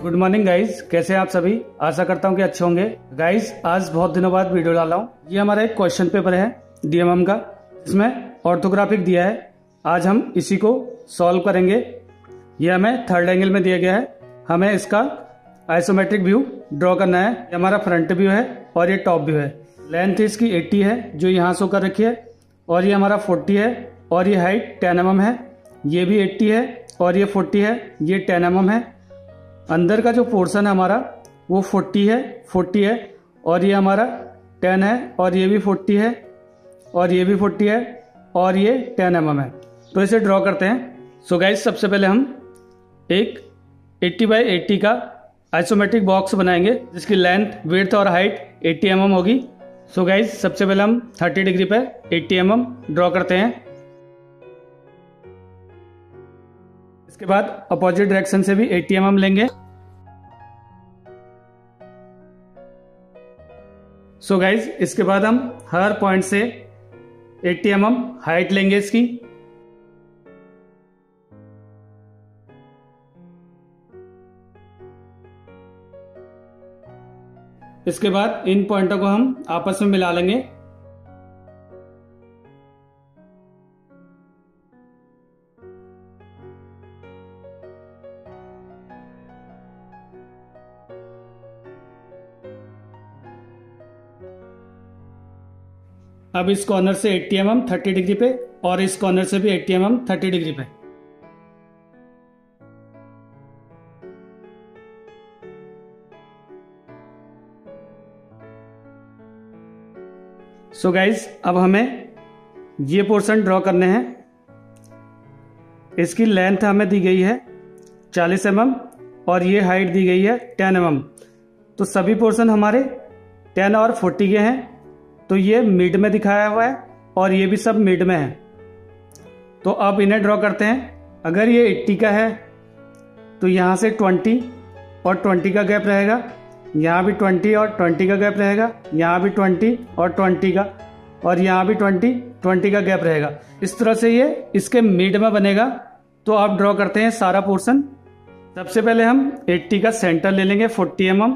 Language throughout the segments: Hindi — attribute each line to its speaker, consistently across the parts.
Speaker 1: गुड मॉर्निंग गाइज, कैसे हैं आप सभी। आशा करता हूं कि अच्छे होंगे। गाइज आज बहुत दिनों बाद वीडियो डाला हूं। ये हमारा एक क्वेश्चन पेपर है डीएमएम का, इसमें ऑर्थोग्राफिक दिया है। आज हम इसी को सॉल्व करेंगे। ये हमें थर्ड एंगल में दिया गया है। हमें इसका आइसोमेट्रिक व्यू ड्रॉ करना है। ये हमारा फ्रंट व्यू है और ये टॉप व्यू है। लेंथ इसकी 80 है जो यहाँ शो कर रखी है, और ये हमारा 40 है, और ये हाइट 10 mm है। ये भी 80 है और ये 40 है, ये 10 mm है। अंदर का जो पोर्शन है हमारा वो 40 है, और ये हमारा 10 है, और ये भी 40 है, और ये भी 40 है, और ये 10 mm है। तो इसे ड्रॉ करते हैं। सो गाइस सबसे पहले हम एक 80 बाई 80 का आइसोमेट्रिक बॉक्स बनाएंगे जिसकी लेंथ, विड्थ और हाइट 80 mm होगी। सो गाइस सबसे पहले हम 30 डिग्री पे 80 mm ड्रॉ करते हैं। इसके बाद अपोजिट डायरेक्शन से भी 80 mm लेंगे। सो गाइज इसके बाद हम हर पॉइंट से 80 mm हाइट लेंगे इसकी। इसके बाद इन पॉइंटों को हम आपस में मिला लेंगे। अब इस कॉर्नर से 80 mm 30 डिग्री पे, और इस कॉर्नर से भी 80 mm 30 डिग्री पे। सो गाइज अब हमें ये पोर्शन ड्रॉ करने हैं। इसकी लेंथ हमें दी गई है 40 mm और ये हाइट दी गई है 10 mm। तो सभी पोर्शन हमारे 10 और 40 के हैं, तो ये मिड में दिखाया हुआ है और ये भी सब मिड में है। तो अब इन्हें ड्रॉ करते हैं। अगर ये 80 का है तो यहाँ से 20 और 20 का गैप रहेगा, यहाँ भी 20 और 20 का गैप रहेगा, यहाँ भी 20 और 20 का, और यहाँ भी 20 का गैप रहेगा। इस तरह से ये इसके मिड में बनेगा। तो अब ड्रॉ करते हैं सारा पोर्शन। सबसे पहले हम 80 का सेंटर ले लेंगे 40 mm।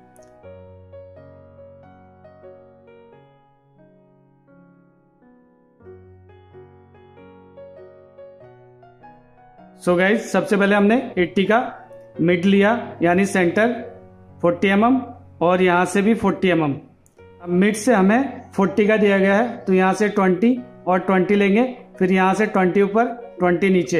Speaker 1: सो गाइज सबसे पहले हमने 80 का मिड लिया यानी सेंटर 40 mm, और यहां से भी 40 mm। अब मिड से हमें 40 का दिया गया है, तो यहां से 20 और 20 लेंगे, फिर यहां से 20 ऊपर 20 नीचे।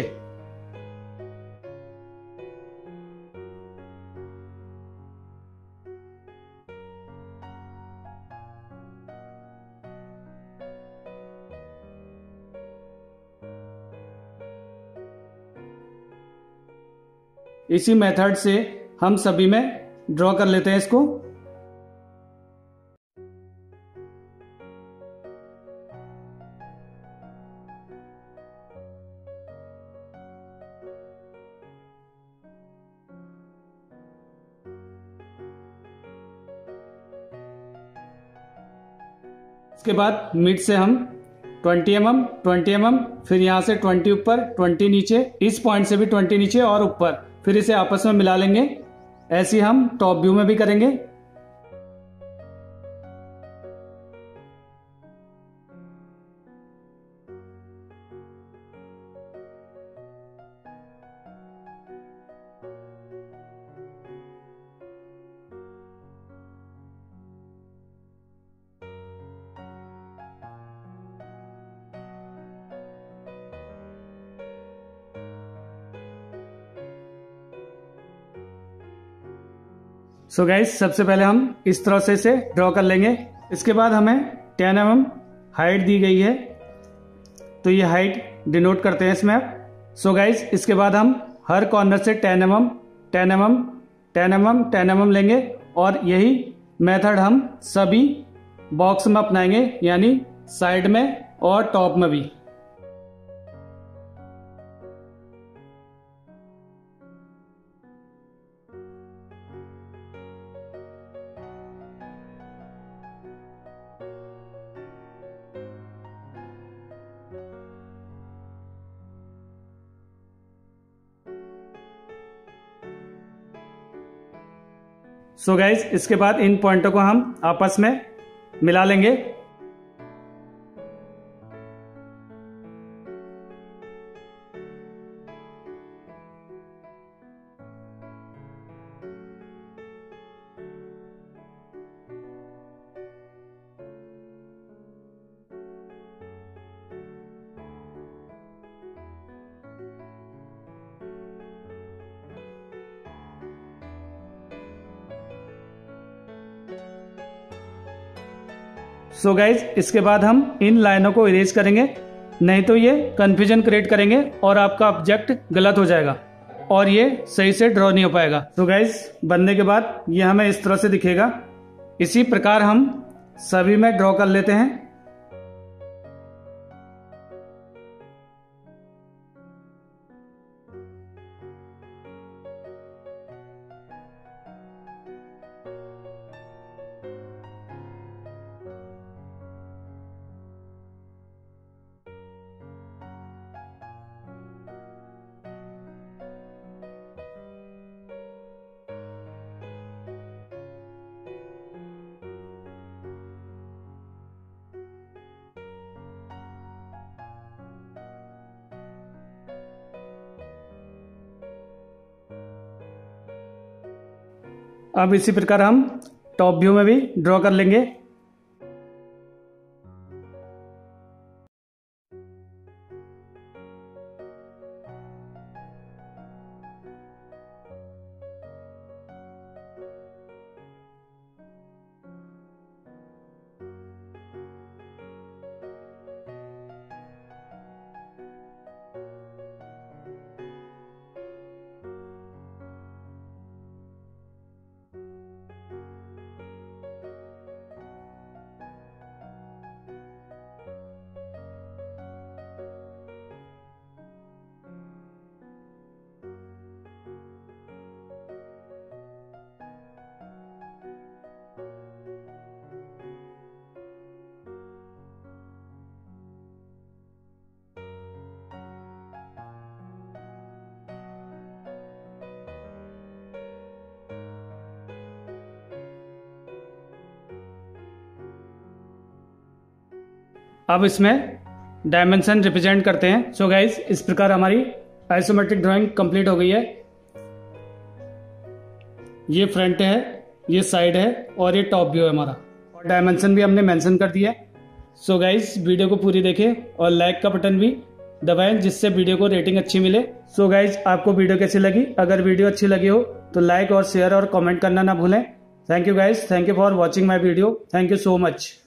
Speaker 1: इसी मेथड से हम सभी में ड्रॉ कर लेते हैं इसको। इसके बाद मिड से हम 20 mm, फिर यहां से 20 ऊपर 20 नीचे, इस पॉइंट से भी 20 नीचे और ऊपर, फिर इसे आपस में मिला लेंगे। ऐसे हम टॉप व्यू में भी करेंगे। सो गाइस सबसे पहले हम इस तरह से इसे ड्रॉ कर लेंगे। इसके बाद हमें 10 mm हाइट दी गई है, तो ये हाइट डिनोट करते हैं इसमें। सो गाइस इसके बाद हम हर कॉर्नर से 10 mm 10 mm 10 mm 10 mm लेंगे, और यही मेथड हम सभी बॉक्स में अपनाएंगे, यानी साइड में और टॉप में भी। सो गाइज इसके बाद इन पॉइंटों को हम आपस में मिला लेंगे। सो गाइज इसके बाद हम इन लाइनों को इरेज करेंगे, नहीं तो ये कंफ्यूजन क्रिएट करेंगे और आपका ऑब्जेक्ट गलत हो जाएगा और ये सही से ड्रॉ नहीं हो पाएगा। सो गाइज बनने के बाद ये हमें इस तरह से दिखेगा। इसी प्रकार हम सभी में ड्रॉ कर लेते हैं। अब इसी प्रकार हम टॉप व्यू में भी ड्रॉ कर लेंगे। अब इसमें डायमेंशन रिप्रेजेंट करते हैं। सो गाइज इस प्रकार हमारी आइसोमेट्रिक ड्राइंग कंप्लीट हो गई है। ये फ्रंट है, ये साइड है और ये टॉप व्यू है हमारा, और डायमेंशन भी हमने मेंशन कर दिया है। सो गाइज वीडियो को पूरी देखें और लाइक का बटन भी दबाएं जिससे वीडियो को रेटिंग अच्छी मिले। सो गाइज आपको वीडियो कैसी लगी? अगर वीडियो अच्छी लगी हो तो लाइक और शेयर और कमेंट करना ना भूलें। Thank you guys, thank you for watching my video, thank you so much.